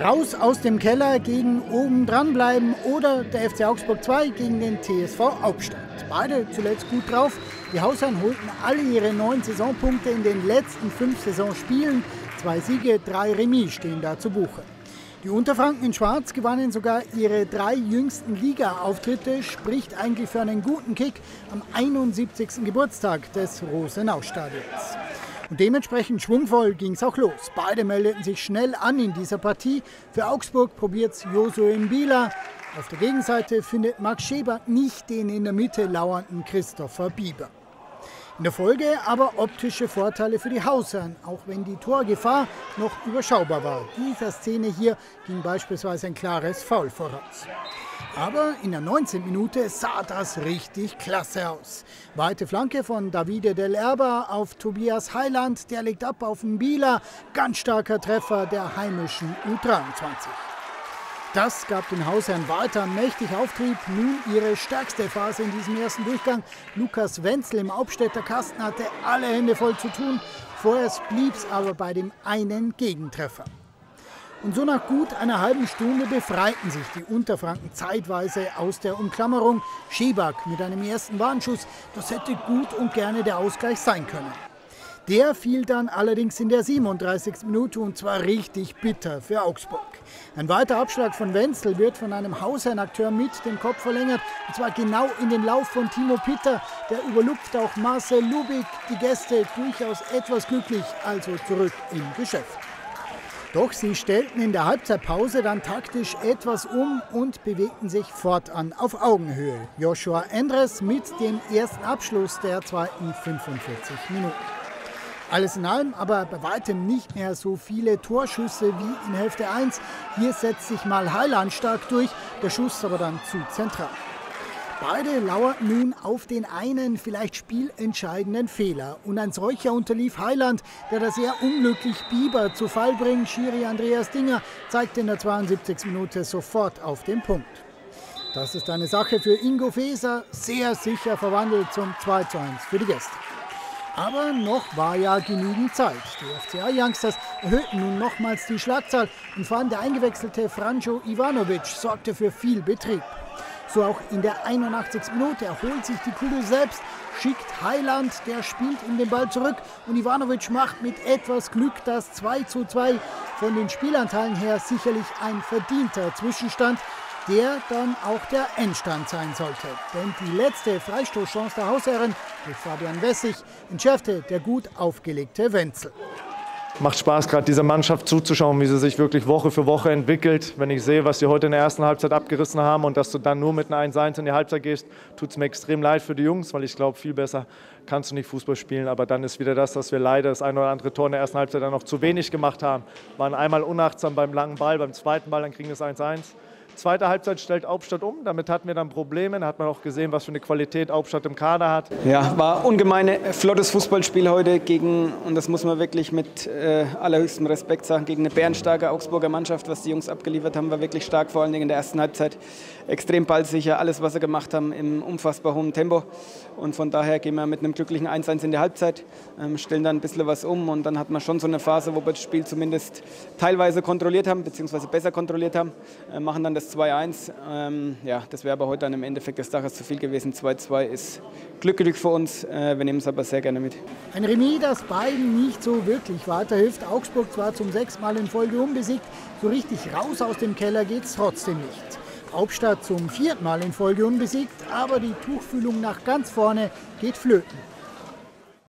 Raus aus dem Keller gegen oben dranbleiben oder der FC Augsburg 2 gegen den TSV Hauptstadt. Beide zuletzt gut drauf. Die Hausherren holten alle ihre 9 Saisonpunkte in den letzten 5 Saisonspielen. 2 Siege, 3 Remis stehen da zu Buche. Die Unterfranken in Schwarz gewannen sogar ihre 3 jüngsten Liga-Auftritte, spricht eigentlich für einen guten Kick am 71. Geburtstag des Rosenau-Stadions. Und dementsprechend schwungvoll ging es auch los. Beide meldeten sich schnell an in dieser Partie. Für Augsburg probiert es Josué Mbila. Auf der Gegenseite findet Max Scheber nicht den in der Mitte lauernden Christopher Bieber. In der Folge aber optische Vorteile für die Hausherren, auch wenn die Torgefahr noch überschaubar war. Dieser Szene hier ging beispielsweise ein klares Foul voraus. Aber in der 19. Minute sah das richtig klasse aus. Weite Flanke von Davide Del Erba auf Tobias Heiland, der legt ab auf Mbila. Ganz starker Treffer der heimischen U23. Das gab den Hausherren weiter mächtig Auftrieb. Nun ihre stärkste Phase in diesem ersten Durchgang. Lukas Wenzel im Hauptstädter Kasten hatte alle Hände voll zu tun. Vorerst blieb es aber bei dem einen Gegentreffer. Und so nach gut einer halben Stunde befreiten sich die Unterfranken zeitweise aus der Umklammerung. Scheback mit einem ersten Warnschuss, das hätte gut und gerne der Ausgleich sein können. Der fiel dann allerdings in der 37. Minute und zwar richtig bitter für Augsburg. Ein weiterer Abschlag von Wenzel wird von einem Hausherrenakteur mit dem Kopf verlängert. Und zwar genau in den Lauf von Timo Pitter. Der überlupft auch Marcel Lubik. Die Gäste durchaus etwas glücklich, also zurück im Geschäft. Doch sie stellten in der Halbzeitpause dann taktisch etwas um und bewegten sich fortan auf Augenhöhe. Joshua Endres mit dem ersten Abschluss der zweiten 45 Minuten. Alles in allem aber bei weitem nicht mehr so viele Torschüsse wie in Hälfte 1. Hier setzt sich mal Heiland stark durch, der Schuss aber dann zu zentral. Beide lauerten nun auf den einen, vielleicht spielentscheidenden Fehler. Und ein solcher unterlief Heiland, der das sehr unglücklich Bieber zu Fall bringt. Schiri Andreas Dinger zeigte in der 72. Minute sofort auf den Punkt. Das ist eine Sache für Ingo Feser, sehr sicher verwandelt zum 2:1 für die Gäste. Aber noch war ja genügend Zeit. Die FCA-Youngsters erhöhten nun nochmals die Schlagzahl und vor allem der eingewechselte Franjo Ivanovic sorgte für viel Betrieb. So auch in der 81. Minute erholt sich die Kugel selbst, schickt Heiland, der spielt ihm den Ball zurück und Ivanovic macht mit etwas Glück das 2:2. Von den Spielanteilen her sicherlich ein verdienter Zwischenstand, der dann auch der Endstand sein sollte. Denn die letzte Freistoßchance der Hausherren durch Fabian Wessig entschärfte der gut aufgelegte Wenzel. Macht Spaß, gerade dieser Mannschaft zuzuschauen, wie sie sich wirklich Woche für Woche entwickelt. Wenn ich sehe, was sie heute in der ersten Halbzeit abgerissen haben und dass du dann nur mit einer 1:1 in die Halbzeit gehst, tut es mir extrem leid für die Jungs, weil ich glaube, viel besser kannst du nicht Fußball spielen. Aber dann ist wieder das, dass wir leider das ein oder andere Tor in der ersten Halbzeit dann noch zu wenig gemacht haben. Waren einmal unachtsam beim langen Ball, beim zweiten Ball, dann kriegen wir es 1:1. Zweite Halbzeit stellt Hauptstadt um, damit hatten wir dann Probleme. Da hat man auch gesehen, was für eine Qualität Hauptstadt im Kader hat. Ja, war ungemein flottes Fußballspiel heute gegen, und das muss man wirklich mit allerhöchstem Respekt sagen, gegen eine bärenstarke Augsburger Mannschaft. Was die Jungs abgeliefert haben, war wirklich stark, vor allen Dingen in der ersten Halbzeit. Extrem ballsicher, alles, was sie gemacht haben, im unfassbar hohen Tempo. Und von daher gehen wir mit einem glücklichen 1:1 in die Halbzeit, stellen dann ein bisschen was um und dann hat man schon so eine Phase, wo wir das Spiel zumindest teilweise kontrolliert haben, beziehungsweise besser kontrolliert haben, machen dann das 2:1. Ja, das wäre aber heute dann im Endeffekt des Tages zu viel gewesen. 2:2 ist Glück für uns, wir nehmen es aber sehr gerne mit. Ein Remis, das beiden nicht so wirklich weiterhilft. Augsburg zwar zum 6. Mal in Folge unbesiegt, so richtig raus aus dem Keller geht es trotzdem nicht. Hauptstadt zum 4. Mal in Folge unbesiegt, aber die Tuchfühlung nach ganz vorne geht flöten.